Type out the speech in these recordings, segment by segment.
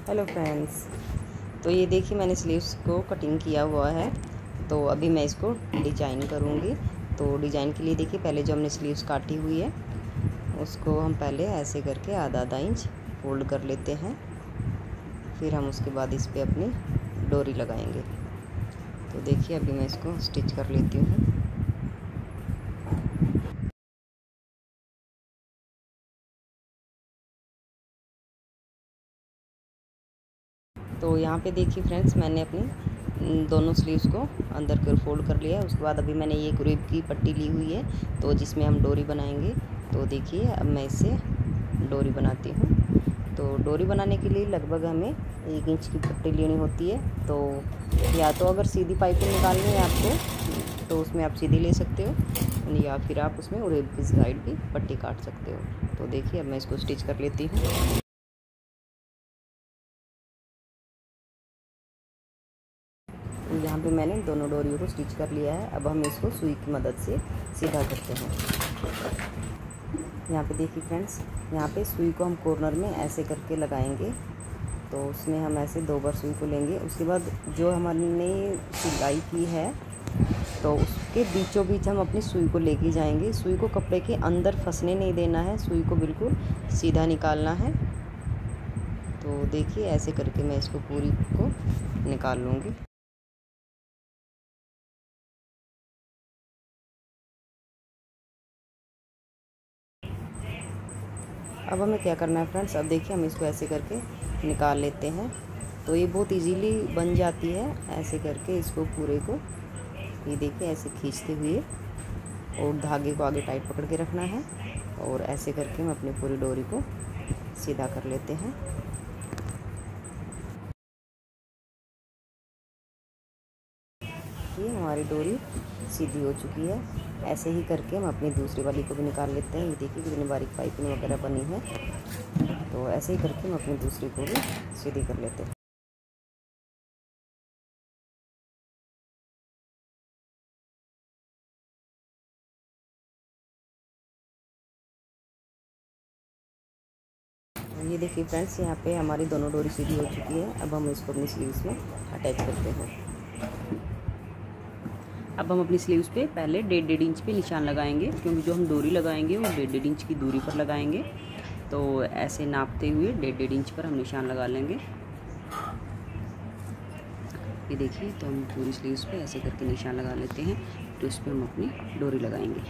Hello friends, तो ये देखिए मैंने स्लीव्स को कटिंग किया हुआ है। तो अभी मैं इसको डिजाइन करूँगी। तो डिजाइन के लिए देखिए पहले जो हमने स्लीव्स काटी हुई है उसको हम पहले ऐसे करके आधा आधा इंच फोल्ड कर लेते हैं। फिर हम उसके बाद इस पर अपनी डोरी लगाएंगे। तो देखिए अभी मैं इसको स्टिच कर लेती हूँ। तो यहाँ पे देखिए फ्रेंड्स, मैंने अपनी दोनों स्लीव्स को अंदर कर फोल्ड कर लिया है। उसके बाद अभी मैंने ये ग्रेप की पट्टी ली हुई है, तो जिसमें हम डोरी बनाएंगे। तो देखिए अब मैं इससे डोरी बनाती हूँ। तो डोरी बनाने के लिए लगभग हमें 1 इंच की पट्टी लेनी होती है। तो या तो अगर सीधी पाइपिंग निकालनी है आपको तो उसमें आप सीधी ले सकते हो, या फिर आप उसमें ग्रेप की साइड भी पट्टी काट सकते हो। तो देखिए अब मैं इसको स्टिच कर लेती हूँ। यहाँ पे मैंने दोनों डोरियों को स्टिच कर लिया है। अब हम इसको सुई की मदद से सीधा करते हैं। यहाँ पे देखिए फ्रेंड्स, यहाँ पे सुई को हम कॉर्नर में ऐसे करके लगाएंगे। तो उसमें हम ऐसे 2 बार सुई को लेंगे। उसके बाद जो हमने सिलाई की है तो उसके बीचों बीच हम अपनी सुई को लेके जाएंगे। सुई को कपड़े के अंदर फंसने नहीं देना है, सुई को बिल्कुल सीधा निकालना है। तो देखिए ऐसे करके मैं इसको पूरी को निकाल लूँगी। अब हमें क्या करना है फ्रेंड्स, अब देखिए हम इसको ऐसे करके निकाल लेते हैं। तो ये बहुत इजीली बन जाती है। ऐसे करके इसको पूरे को, ये देखिए ऐसे खींचते हुए, और धागे को आगे टाइट पकड़ के रखना है। और ऐसे करके हम अपनी पूरी डोरी को सीधा कर लेते हैं। ये हमारी डोरी सीधी हो चुकी है। ऐसे ही करके हम अपनी दूसरी वाली को भी निकाल लेते हैं। ये देखिए कितनी बारीक पाइपिंग वगैरह बनी है। तो ऐसे ही करके हम अपनी दूसरी को भी सीधी कर लेते हैं। ये देखिए फ्रेंड्स, यहाँ पे हमारी दोनों डोरी सीधी हो चुकी है। अब हम इसको अपनी स्लीव्स में अटैच करते हैं। अब हम अपनी स्लीव्स पे पहले 1.5 इंच पे निशान लगाएंगे, क्योंकि जो हम डोरी लगाएंगे वो 1.5 इंच की दूरी पर लगाएंगे। तो ऐसे नापते हुए 1.5 इंच पर हम निशान लगा लेंगे। ये देखिए, तो हम पूरी स्लीव्स पे ऐसे करके निशान लगा लेते हैं। तो इस पर हम अपनी डोरी लगाएंगे।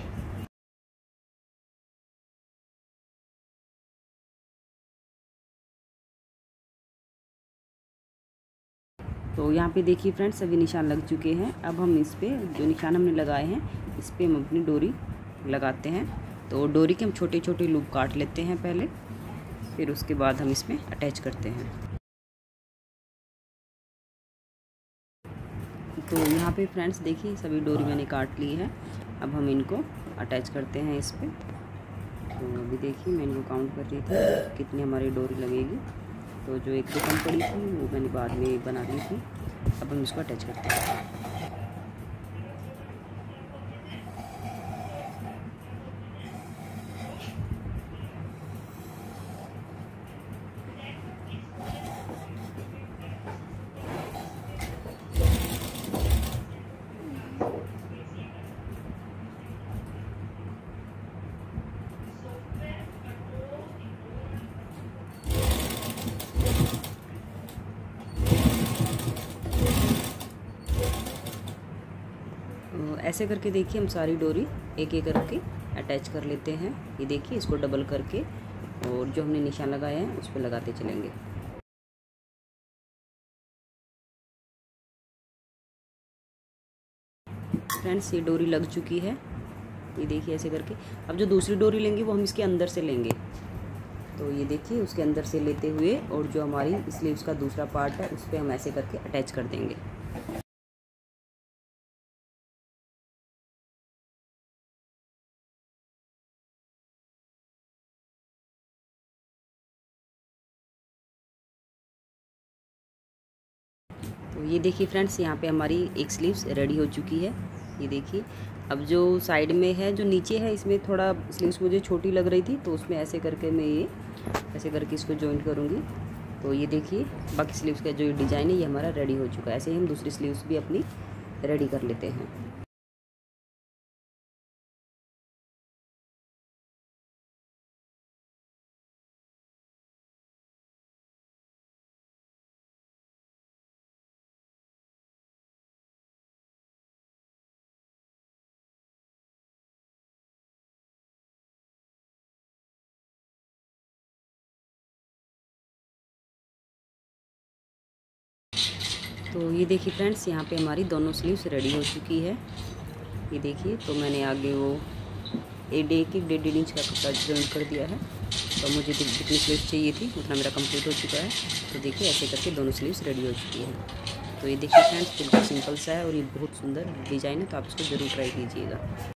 तो यहाँ पे देखिए फ्रेंड्स, सभी निशान लग चुके हैं। अब हम इस पे जो निशान हमने लगाए हैं इस पे हम अपनी डोरी लगाते हैं। तो डोरी के हम छोटे छोटे लूप काट लेते हैं पहले, फिर उसके बाद हम इसमें अटैच करते हैं। तो यहाँ पे फ्रेंड्स देखिए सभी डोरी मैंने काट ली है। अब हम इनको अटैच करते हैं इस पर। तो अभी देखिए मैं इनको काउंट कर रही थी कितनी हमारी डोरी लगेगी। तो जो एक तो कम पड़ी थी वो मैंने बाद में बना ली थी। अब हम इसको अटैच करते हैं। ऐसे करके देखिए हम सारी डोरी एक एक करके अटैच कर लेते हैं। ये देखिए इसको डबल करके, और जो हमने निशान लगाया है उस पर लगाते चलेंगे। फ्रेंड्स ये डोरी लग चुकी है। ये देखिए ऐसे करके। अब जो दूसरी डोरी लेंगे वो हम इसके अंदर से लेंगे। तो ये देखिए उसके अंदर से लेते हुए, और जो हमारी स्लीव्स का दूसरा पार्ट है उस पर हम ऐसे करके अटैच कर देंगे। तो ये देखिए फ्रेंड्स, यहाँ पे हमारी एक स्लीव्स रेडी हो चुकी है। ये देखिए, अब जो साइड में है, जो नीचे है, इसमें थोड़ा स्लीव्स मुझे छोटी लग रही थी, तो उसमें ऐसे करके मैं ये ऐसे करके इसको जॉइंट करूँगी। तो ये देखिए बाकी स्लीव्स का जो ये डिज़ाइन है ये हमारा रेडी हो चुका है। ऐसे ही हम दूसरी स्लीव्स भी अपनी रेडी कर लेते हैं। तो ये देखिए फ्रेंड्स, यहाँ पे हमारी दोनों स्लीव्स रेडी हो चुकी है। ये देखिए, तो मैंने आगे वो 1.5 इंच का कपड़ा जॉइन कर दिया है। तो मुझे जितनी स्लीव्स चाहिए थी उतना मेरा कंप्लीट हो चुका है। तो देखिए ऐसे करके दोनों स्लीव्स रेडी हो चुकी है। तो ये देखिए फ्रेंड्स, बिल्कुल सिंपल सा है और ये बहुत सुंदर डिज़ाइन है, तो आप इसको ज़रूर ट्राई कीजिएगा।